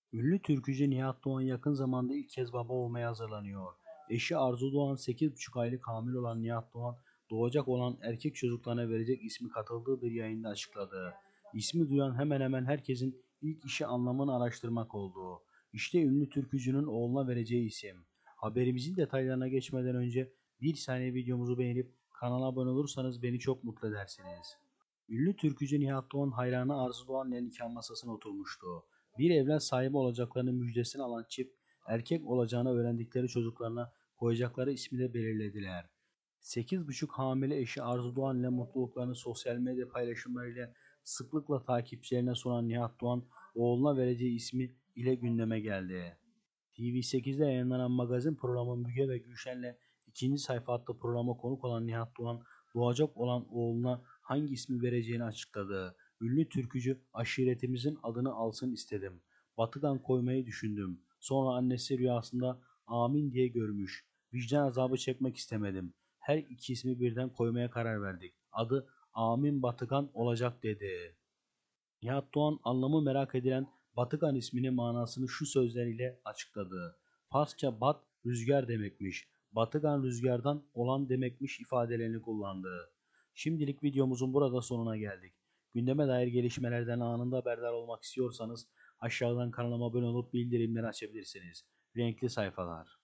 Ünlü türkücü Nihat Doğan yakın zamanda ilk kez baba olmaya hazırlanıyor. Eşi Arzu Doğan 8,5 aylık hamile olan Nihat Doğan doğacak olan erkek çocuklarına verecek ismi katıldığı bir yayında açıkladı. İsmi duyan hemen hemen herkesin ilk işi anlamını araştırmak oldu. İşte ünlü türkücünün oğluna vereceği isim. Haberimizin detaylarına geçmeden önce bir saniye videomuzu beğenip kanala abone olursanız beni çok mutlu edersiniz. Ünlü türkücü Nihat Doğan hayranı Arzu Doğan'la nikah masasına oturmuştu. Bir evlat sahibi olacaklarının müjdesini alan çift, erkek olacağını öğrendikleri çocuklarına koyacakları ismi de belirlediler. 8,5 hamile eşi Arzu Doğan ile mutluluklarını sosyal medya paylaşımlarıyla sıklıkla takipçilerine sunan Nihat Doğan, oğluna vereceği ismi ile gündeme geldi. TV8'de yayınlanan magazin programı Müge ve Gülşen'le ikinci sayfa adlı programa konuk olan Nihat Doğan, doğacak olan oğluna hangi ismi vereceğini açıkladı. Ünlü türkücü, aşiretimizin adını alsın istedim. Batı'dan koymayı düşündüm. Sonra annesi rüyasında amin diye görmüş. Vicdan azabı çekmek istemedim. Her iki ismi birden koymaya karar verdik. Adı Amin Batıkan olacak dedi. Nihat Doğan anlamı merak edilen Batıkan isminin manasını şu sözleriyle açıkladı. Farsça bat rüzgar demekmiş. Batıkan rüzgardan olan demekmiş ifadelerini kullandı. Şimdilik videomuzun burada sonuna geldik. Gündeme dair gelişmelerden anında haberdar olmak istiyorsanız aşağıdan kanalıma abone olup bildirimleri açabilirsiniz. Renkli sayfalar.